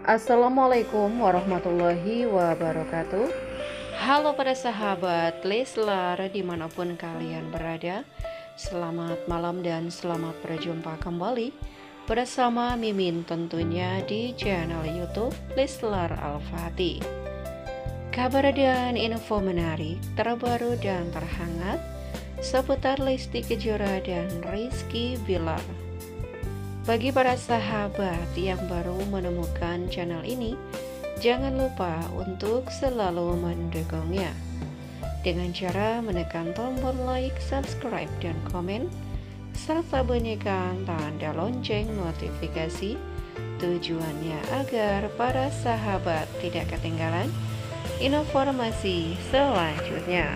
Assalamualaikum warahmatullahi wabarakatuh. Halo para sahabat Leslar dimanapun kalian berada. Selamat malam dan selamat berjumpa kembali bersama Mimin tentunya di channel YouTube Leslar Al-Fatih. Kabar dan info menarik, terbaru dan terhangat seputar Lesti Kejora dan Rizky Bilar. Bagi para sahabat yang baru menemukan channel ini, jangan lupa untuk selalu mendukungnya dengan cara menekan tombol like, subscribe, dan komen, serta bunyikan tanda lonceng notifikasi. Tujuannya agar para sahabat tidak ketinggalan informasi selanjutnya.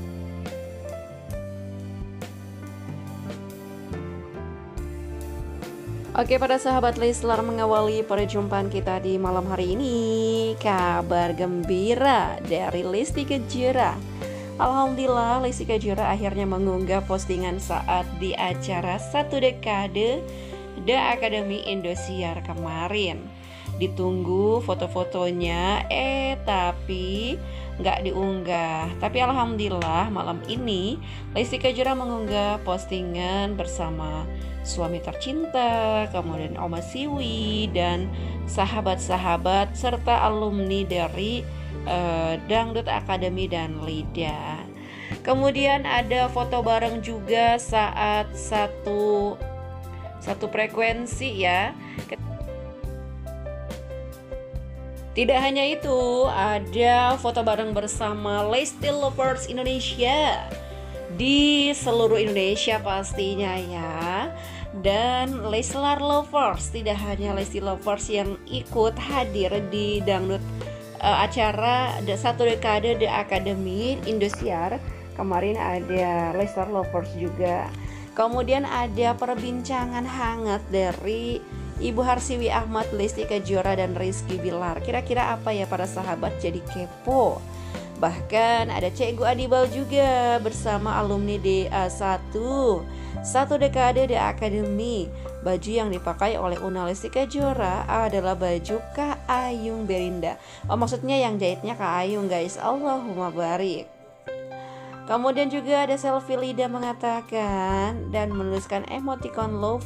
Oke, pada sahabat Leslar, mengawali perjumpaan kita di malam hari ini, kabar gembira dari Lesti Kejora. Alhamdulillah, Lesti Kejora akhirnya mengunggah postingan saat di acara 1 dekade The Academy Indosiar kemarin. Ditunggu foto-fotonya, tapi nggak diunggah. Tapi alhamdulillah malam ini Lesti Kejora mengunggah postingan bersama suami tercinta, kemudian Oma Siwi dan sahabat-sahabat serta alumni dari Dangdut Academy dan Lida. Kemudian ada foto bareng juga saat satu frekuensi ya. Tidak hanya itu, ada foto bareng bersama Lesti Lovers Indonesia di seluruh Indonesia pastinya ya. Dan Leslar Lovers, tidak hanya Lesti Lovers yang ikut hadir di dangdut acara 1 dekade The Academy Indosiar. Kemarin ada Leslar Lovers juga. Kemudian ada perbincangan hangat dari Ibu Harsiwi Ahmad, Lesti Kejora, dan Rizky Bilar. Kira-kira apa ya para sahabat, jadi kepo. Bahkan ada Cikgu Adibal juga bersama alumni DA1 1 dekade The Academy. Baju yang dipakai oleh Una Lesti Kejora adalah baju Kak Ayung Berinda. Oh, maksudnya yang jahitnya Kak Ayung guys. Allahumma barik. Kemudian juga ada selfie Lida mengatakan dan menuliskan emoticon love.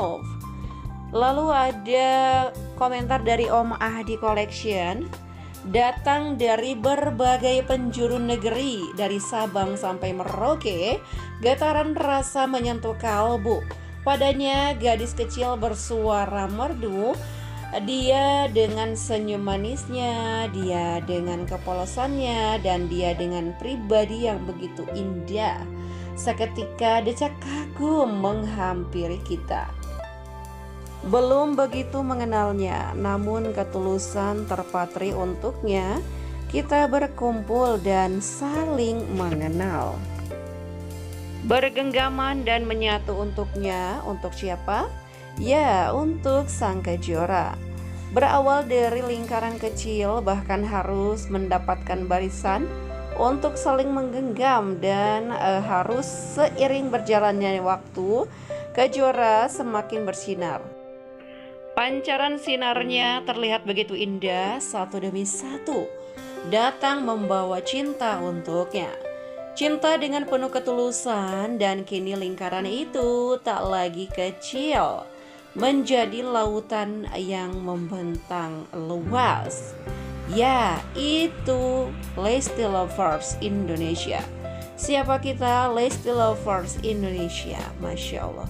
Lalu ada komentar dari Om Ahdi Collection, datang dari berbagai penjuru negeri, dari Sabang sampai Merauke, getaran rasa menyentuh kalbu. Padanya gadis kecil bersuara merdu, dia dengan senyum manisnya, dia dengan kepolosannya, dan dia dengan pribadi yang begitu indah. Seketika decak kagum menghampiri kita. Belum begitu mengenalnya, namun ketulusan terpatri untuknya. Kita berkumpul dan saling mengenal, bergenggaman dan menyatu untuknya. Untuk siapa? Ya, untuk sang Kejora. Berawal dari lingkaran kecil, bahkan harus mendapatkan barisan untuk saling menggenggam. Dan harus seiring berjalannya waktu, Kejora semakin bersinar. Pancaran sinarnya terlihat begitu indah, satu demi satu datang membawa cinta untuknya. Cinta dengan penuh ketulusan, dan kini lingkaran itu tak lagi kecil, menjadi lautan yang membentang luas. Ya, itu Lesti Lovers Indonesia. Siapa kita? Lesti Lovers Indonesia. Masya Allah.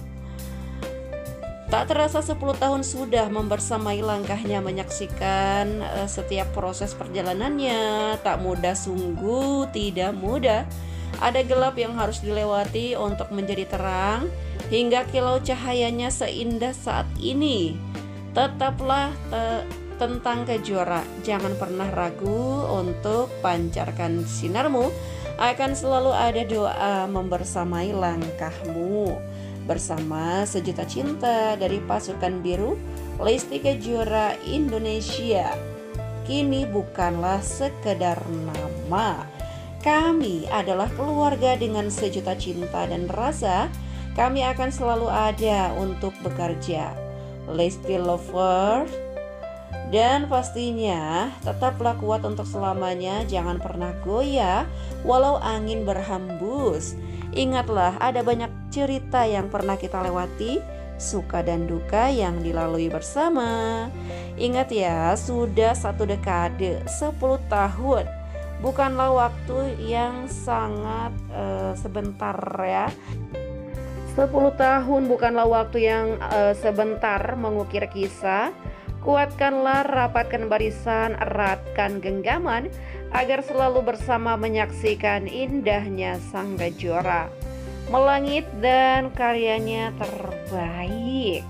Tak terasa 10 tahun sudah membersamai langkahnya, menyaksikan setiap proses perjalanannya. Tak mudah, sungguh tidak mudah. Ada gelap yang harus dilewati untuk menjadi terang, hingga kilau cahayanya seindah saat ini. Tetaplah tentang Kejora, jangan pernah ragu untuk pancarkan sinarmu. Akan selalu ada doa membersamai langkahmu. Bersama sejuta cinta dari pasukan biru, Lesti Kejora Indonesia kini bukanlah sekedar nama. Kami adalah keluarga dengan sejuta cinta dan rasa. Kami akan selalu ada untuk bekerja. Lesti Lovers Dan pastinya tetaplah kuat untuk selamanya, jangan pernah goyah walau angin berhembus. Ingatlah, ada banyak cerita yang pernah kita lewati, suka dan duka yang dilalui bersama. Ingat ya, sudah 1 dekade, 10 tahun. Bukanlah waktu yang sangat sebentar ya. 10 tahun bukanlah waktu yang sebentar mengukir kisah. Kuatkanlah, rapatkan barisan, eratkan genggaman agar selalu bersama menyaksikan indahnya Sang Kejora melangit dan karyanya terbaik.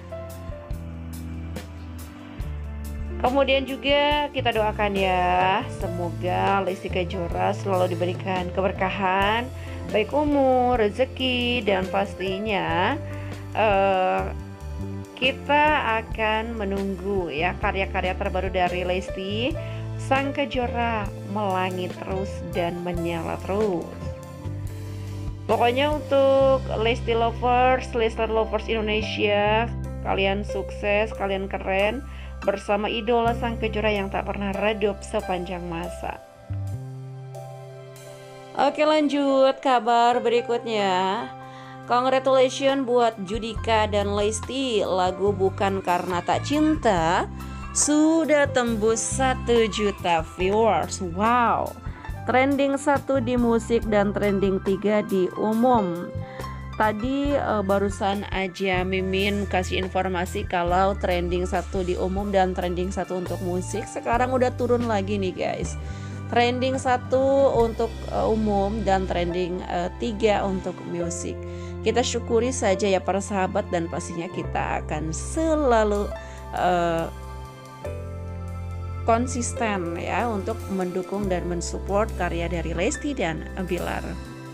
Kemudian juga kita doakan ya, semoga Lesti Kejora selalu diberikan keberkahan, baik umur, rezeki, dan pastinya kita akan menunggu ya karya-karya terbaru dari Lesti. Sang Kejora melangit terus dan menyala terus. Pokoknya untuk Lesti Lovers, Leslar Lovers Indonesia, kalian sukses, kalian keren bersama idola Sang Kejora yang tak pernah redup sepanjang masa. Oke, lanjut kabar berikutnya. Congratulations buat Judika dan Lesti. Lagu Bukan Karena Tak Cinta sudah tembus 1 juta viewers. Wow, trending 1 di musik dan trending 3 di umum. Tadi barusan aja Mimin kasih informasi kalau trending 1 di umum dan trending 1 untuk musik sekarang udah turun lagi nih guys. Trending 1 untuk umum dan trending 3 untuk musik. Kita syukuri saja ya para sahabat, dan pastinya kita akan selalu konsisten ya untuk mendukung dan mensupport karya dari Lesti dan Bilar.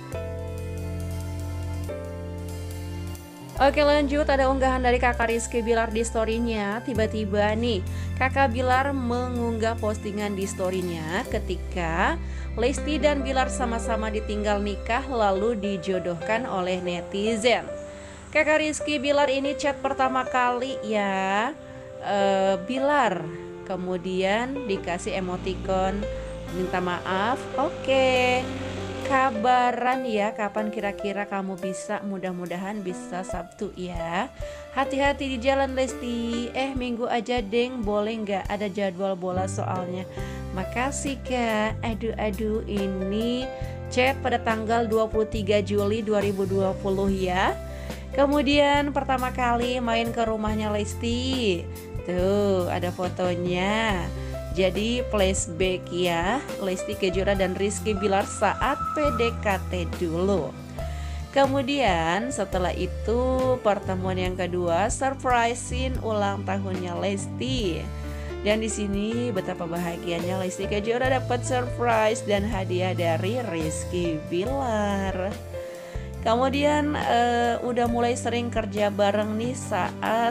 Oke, lanjut, ada unggahan dari kakak Rizky Bilar di storynya. Tiba-tiba nih kakak Bilar mengunggah postingan di storynya ketika Lesti dan Bilar sama-sama ditinggal nikah lalu dijodohkan oleh netizen. Kakak Rizky Bilar ini chat pertama kali ya Bilar, kemudian dikasih emoticon minta maaf. Oke, kabaran ya kapan kira-kira kamu bisa, mudah-mudahan bisa Sabtu ya. Hati-hati di jalan Lesti. Minggu aja deng, boleh nggak, ada jadwal bola soalnya. Makasih Kak. Aduh ini chat pada tanggal 23 Juli 2020 ya. Kemudian pertama kali main ke rumahnya Lesti. Tuh ada fotonya. Jadi flashback ya, Lesti Kejora dan Rizky Bilar saat PDKT dulu. Kemudian setelah itu pertemuan yang kedua, surprisein ulang tahunnya Lesti. Dan di sini betapa bahagianya Lesti Kejora dapat surprise dan hadiah dari Rizky Bilar. Kemudian udah mulai sering kerja bareng nih saat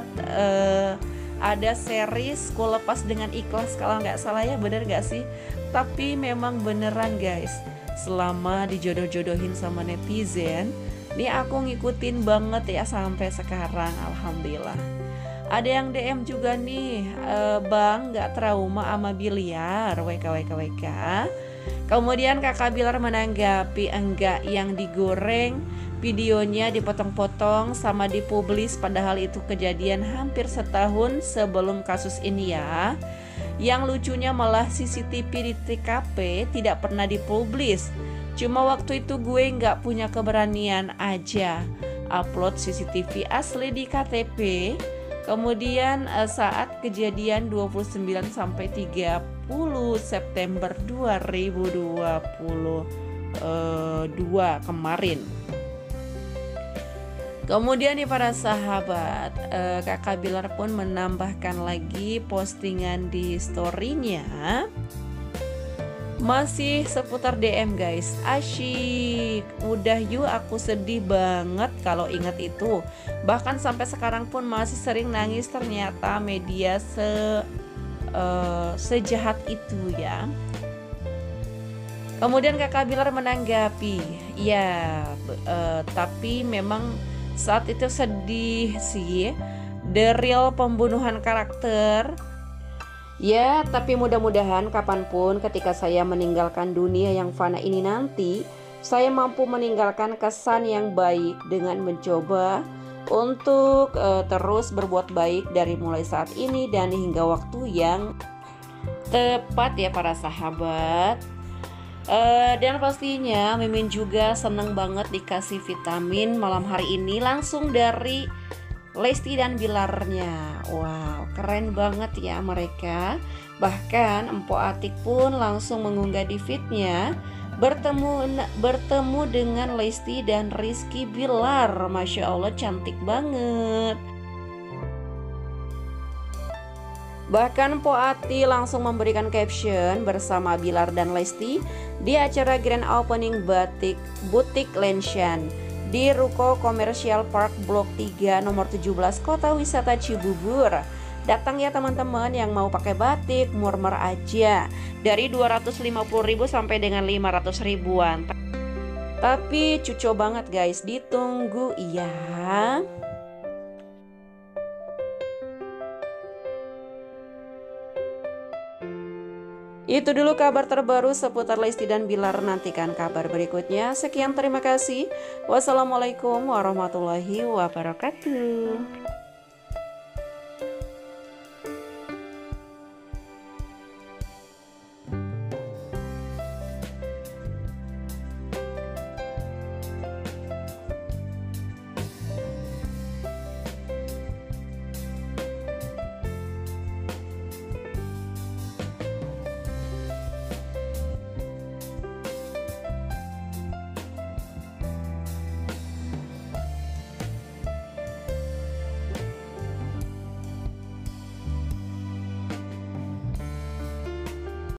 ada series Ku Lepas Dengan Ikhlas, kalau nggak salah ya, bener nggak sih? Tapi memang beneran guys, selama dijodoh-jodohin sama netizen, nih aku ngikutin banget ya sampai sekarang, alhamdulillah. Ada yang DM juga nih, Bang nggak trauma sama biliar, WKWKWK. Kemudian kakak Bilar menanggapi, enggak, yang digoreng videonya dipotong-potong sama dipublis, padahal itu kejadian hampir setahun sebelum kasus ini ya. Yang lucunya malah CCTV di TKP tidak pernah dipublis. Cuma waktu itu gue nggak punya keberanian aja upload CCTV asli di KTP. Kemudian saat kejadian 29 sampai 30 September 2022 kemarin. Kemudian nih para sahabat, kakak Bilar pun menambahkan lagi postingan di storynya. Masih seputar DM guys, asyik. Udah yuk, aku sedih banget kalau ingat itu. Bahkan sampai sekarang pun masih sering nangis, ternyata media sejahat itu ya. Kemudian kakak Bilar menanggapi, ya tapi memang saat itu sedih sih. The real pembunuhan karakter Ya, tapi mudah-mudahan kapanpun ketika saya meninggalkan dunia yang fana ini nanti, saya mampu meninggalkan kesan yang baik dengan mencoba untuk terus berbuat baik dari mulai saat ini dan hingga waktu yang tepat ya para sahabat. Dan pastinya Mimin juga seneng banget dikasih vitamin malam hari ini langsung dari Lesti dan Bilarnya. Wow, keren banget ya mereka. Bahkan Empo Atik pun langsung mengunggah di feednya bertemu dengan Lesti dan Rizky Bilar. Masya Allah, cantik banget. Bahkan Po Ati langsung memberikan caption bersama Bilar dan Lesti di acara grand opening batik Butik Lenshan di Ruko Komersial Park Blok 3 nomor 17 Kota Wisata Cibubur. Datang ya teman-teman yang mau pakai batik, murmer aja dari 250.000 sampai dengan 500 ribuan. Tapi cuco banget guys, ditunggu ya. Itu dulu kabar terbaru seputar Lesti dan Bilar. Nantikan kabar berikutnya. Sekian, terima kasih. Wassalamualaikum warahmatullahi wabarakatuh.